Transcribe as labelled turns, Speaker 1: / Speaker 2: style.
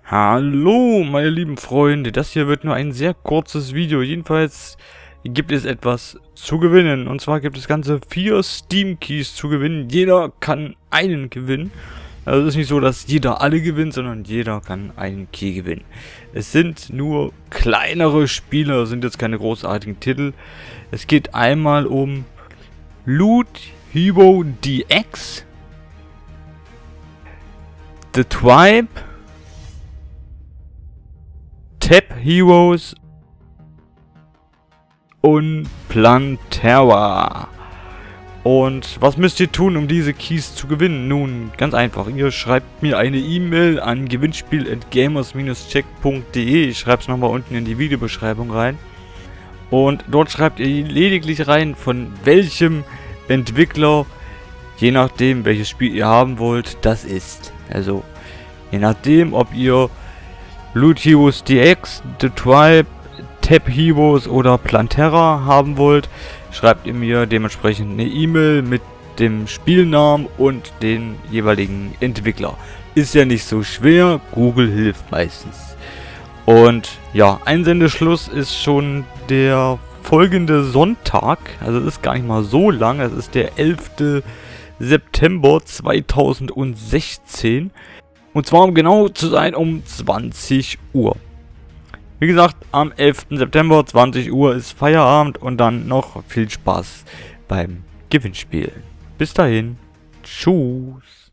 Speaker 1: Hallo meine lieben Freunde, das hier wird nur ein sehr kurzes Video. Jedenfalls gibt es etwas zu gewinnen. Und zwar gibt es ganze 4 Steam Keys zu gewinnen. Jeder kann einen gewinnen. Also es ist nicht so, dass jeder alle gewinnt, sondern jeder kann einen Key gewinnen. Es sind nur kleinere Spiele, sind jetzt keine großartigen Titel. Es geht einmal um Loot Hero DX, The Tribe, Tap Heroes und Plantera. Und was müsst ihr tun, um diese Keys zu gewinnen? Nun, ganz einfach. Ihr schreibt mir eine E-Mail an gewinnspiel@gamers-check.de. Ich schreibe es nochmal unten in die Videobeschreibung rein. Und dort schreibt ihr lediglich rein, von welchem Entwickler, je nachdem welches Spiel ihr haben wollt, das ist. Also, je nachdem, ob ihr Loot Heroes DX, The Tribe, Tap Heroes oder Plantera haben wollt, schreibt ihr mir dementsprechend eine E-Mail mit dem Spielnamen und den jeweiligen Entwickler. Ist ja nicht so schwer, Google hilft meistens. Und ja, Einsendeschluss ist schon der folgende Sonntag, also es ist gar nicht mal so lang, es ist der 11. September 2016. Und zwar, um genau zu sein, um 20 Uhr. Wie gesagt, am 11. September, 20 Uhr ist Feierabend und dann noch viel Spaß beim Gewinnspiel. Bis dahin, tschüss.